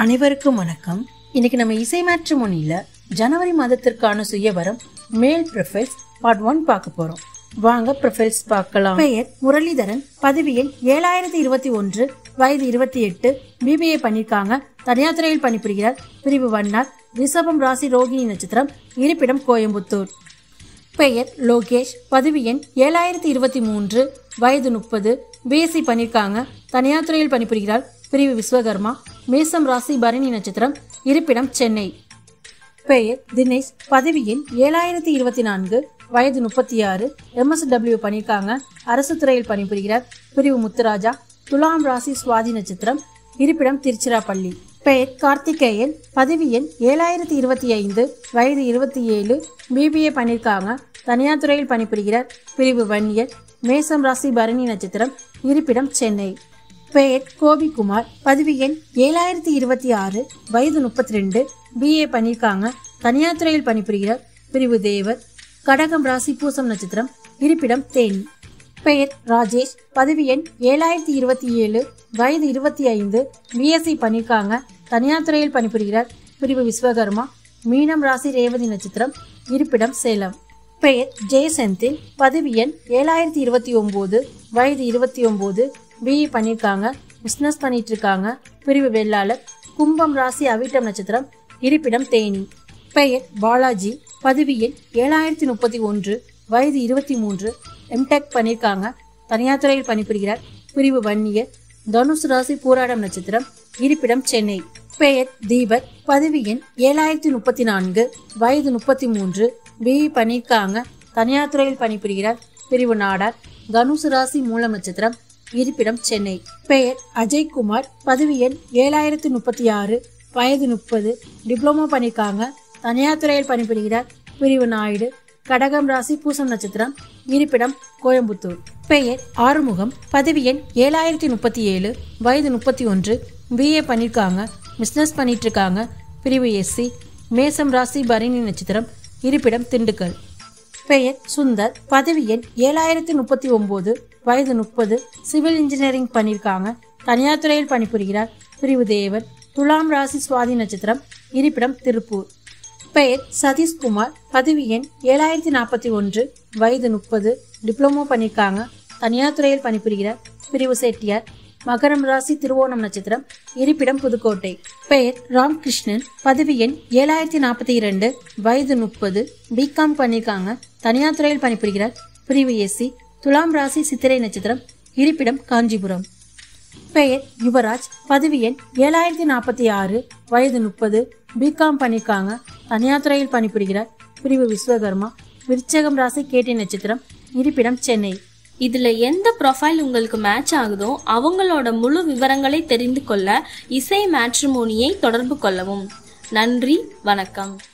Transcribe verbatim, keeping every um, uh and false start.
அனைவருக்கும் வணக்கம். இன்னைக்கு நம்ம இசை மேட்ரிமோனியில ஜனவரி மாதத்திற்கான சுயவரம் மேல் ப்ரொஃபைல்ஸ் பார்ட் ஒன் பார்க்க போறோம். வாங்க ப்ரொஃபைல்ஸ் பார்க்கலாம். பெயர் முரளிதரன், பதவி எண் ஏழாயிரத்தி இருபத்தி ஒன்று, வயது இருபத்தி எட்டு, பிபிஏ பண்ணிருக்காங்க, தனியார் துறையில் பணிபுரிகிறார், பிரிவு வண்ணார், ரிஷபம் ராசி, ரோகிணி நட்சத்திரம், இருப்பிடம் கோயம்புத்தூர். பெயர் லோகேஷ், பதவி எண் ஏழாயிரத்தி இருபத்தி மூன்று, வயது முப்பது, பிஎஸ்சி பண்ணிருக்காங்க, தனியார் துறையில் பணிபுரிகிறார், பிரிவு விஸ்வகர்மா, மேசம் ராசி, பரணி நட்சத்திரம், இருப்பிடம் சென்னை. பெயர் தினேஷ், பதவி எண் ஏழாயிரத்தி இருபத்தி நான்கு, வயது முப்பத்தி ஆறு, எம்எஸ்டபிள்யூ பண்ணிருக்காங்க, அரசு துறையில் பணிபுரிகிறார், பிரிவு முத்துராஜா, துலாம் ராசி, சுவாதி நட்சத்திரம், இருப்பிடம் திருச்சிராப்பள்ளி. பெயர் கார்த்திகேயன், பதவி எண் ஏழாயிரத்தி இருபத்தி ஐந்து, வயது இருபத்தி ஏழு, பிபிஏ பண்ணிருக்காங்க, தனியார் துறையில் பணிபுரிகிறார், பிரிவு வன்னியர், மேசம் ராசி, பரணி நட்சத்திரம், இருப்பிடம் சென்னை. பெயர் கோபிகுமார், பதவி எண் ஏழாயிரத்தி இருபத்தி ஆறு, வயது முப்பத்தி ரெண்டு, பிஏ பண்ணிருக்காங்க, தனியார் துறையில் பணிபுரிகிறார், பிரிவு தேவர், கடகம் ராசி, பூசம் நட்சத்திரம், இருப்பிடம் தேனி. பெயர் ராஜேஷ், பதவி எண் ஏழாயிரத்தி இருபத்தி ஏழு, வயது இருபத்தி ஐந்து, பிஎஸ்சி பண்ணிருக்காங்க, தனியார் துறையில் பணிபுரிகிறார், பிரிவு விஸ்வகர்மா, மீனம் ராசி, ரேவதி நட்சத்திரம், இருப்பிடம் சேலம். பெயர் ஜெயசெந்தில், பதவி எண் ஏழாயிரத்தி இருபத்தி ஒன்பது, வயது இருபத்தி ஒன்பது, பிஇ பண்ணிருக்காங்க, பிசினஸ் பண்ணிட்டு இருக்காங்க, பிரிவு வெள்ளாளர், கும்பம் ராசி, அவிட்டம் நட்சத்திரம், இருப்பிடம் தேனி. பெயர் பாலாஜி, பதவி எண் ஏழாயிரத்தி முப்பத்தி ஒன்று, வயது இருபத்தி மூன்று, எம்டெக் பண்ணிருக்காங்க, தனியார் துறையில் பணிபுரிகிறார், பிரிவு வன்னியர், தனுசு ராசி, பூராடம் நட்சத்திரம், இருப்பிடம் சென்னை. பெயர் தீபக், பதவி எண் ஏழாயிரத்தி முப்பத்தி நான்கு, வயது முப்பத்தி மூன்று, பிஇ பண்ணிருக்காங்க, தனியார் துறையில் பணிபுரிகிறார், பிரிவு நாடார், தனுசு ராசி, மூலம் நட்சத்திரம், இருப்பிடம் சென்னை. பெயர் அஜய்குமார், பதவி எண் ஏழாயிரத்தி முப்பத்தி ஆறு, வயது முப்பது, டிப்ளமோ பண்ணிருக்காங்க, தனியார் துறையில் பணிபுரிகிறார், பிரிவு நாயுடு, கடகம் ராசி, பூசம் நட்சத்திரம், இருப்பிடம் கோயம்புத்தூர். பெயர் ஆறுமுகம், பதவி எண் ஏழாயிரத்தி முப்பத்தி ஏழு, வயது முப்பத்தி ஒன்று, பிஏ பண்ணிருக்காங்க, பிசினஸ் பண்ணிட்டு இருக்காங்க, பிரிவு எஸ்சி, மேசம் ராசி, பரணி நட்சத்திரம், இருப்பிடம் திண்டுக்கல். பெயர் சுந்தர், பதவி எண் ஏழாயிரத்தி முப்பத்தி ஒன்பது, வயது முப்பது, சிவில் இன்ஜினியரிங் பண்ணிருக்காங்க, தனியார் துறையில் பணிபுரிகிறார், பிரிவு தேவர், துலாம் ராசி, சுவாதி நட்சத்திரம், இருப்பிடம் திருப்பூர். பெயர் சதீஷ்குமார், பதவி எண் ஏழாயிரத்தி நாற்பத்தி ஒன்று, வயது முப்பது, டிப்ளமோ பண்ணிருக்காங்க, தனியார் துறையில் பணிபுரிகிறார், பிரிவு செட்டியார், மகரம் ராசி, திருவோணம் நட்சத்திரம், இருப்பிடம் புதுக்கோட்டை. பெயர் ராம்கிருஷ்ணன், பதவி எண் ஏழாயிரத்தி நாற்பத்தி இரண்டு, வயது முப்பது, பிகாம் பண்ணிருக்காங்க, தனியார் துறையில் பணிபுரிகிறார், பிரிவு எஸ்சி, துலாம் ராசி, சித்திரை நட்சத்திரம், இருப்பிடம் காஞ்சிபுரம். பெயர் யுவராஜ், பதவி எண் ஏழாயிரத்தி நாற்பத்தி ஆறு, வயது முப்பது, பிகாம் பண்ணிருக்காங்க, தனியார் துறையில் பணிபுரிகிறார், பிரிவு விஸ்வகர்மா, விருச்சகம் ராசி, கேட்டை நட்சத்திரம், இருப்பிடம் சென்னை. இதுல எந்த ப்ரொஃபைல் உங்களுக்கு மேட்ச் ஆகுதோ அவங்களோட முழு விவரங்களை தெரிந்து கொள்ள இசை மேட்ரிமோனியை தொடர்பு கொள்ளவும். நன்றி, வணக்கம்.